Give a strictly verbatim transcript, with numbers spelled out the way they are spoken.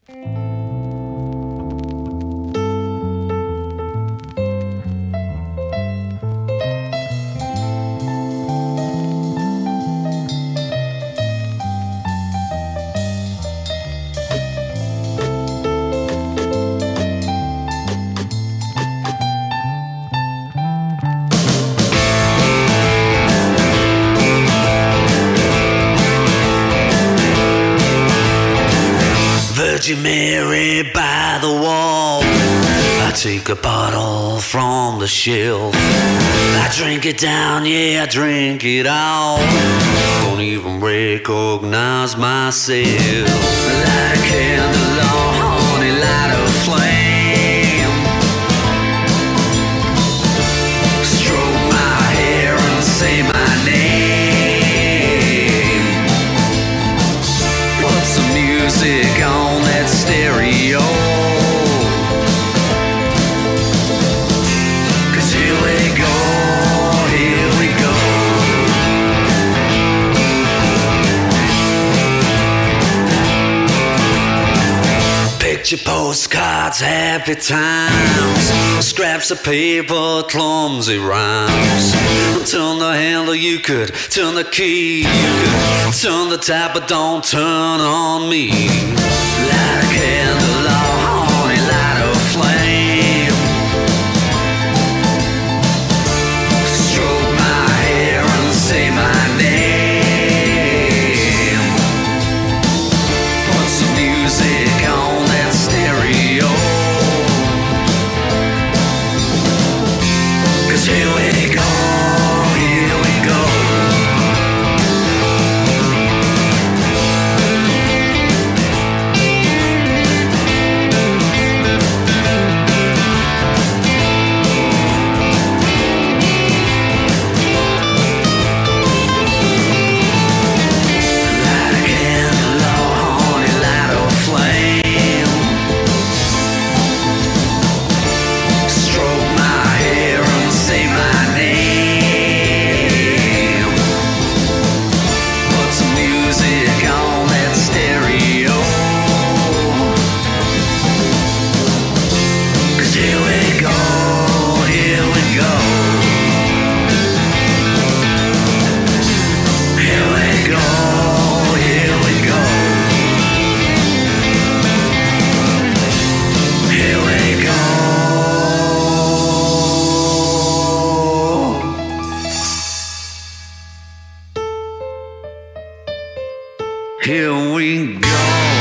Virgin Mary by the wall, I take a bottle from the shelf. I drink it down, yeah, I drink it all. Don't even recognize myself. Light a candle, oh honey, light a flame. Stroke my hair and say my name. Put some music on that stereo. Cause here we go, here we go. Picture postcards, happy times, scraps of paper, clumsy rhymes. Turn the handle, you could turn the key, you could turn the tap, but don't turn on me. Light a candle, oh honey, light a flame. Stroke my hair and say my name. Put some music on that stereo. Cause here we go, here we go. Light a candle, oh honey, light a flame. Stroke my hair and say my name. Put some music on that stereo. Cause here we go, here we go. Here we go, here we go. Here we go. Here we go.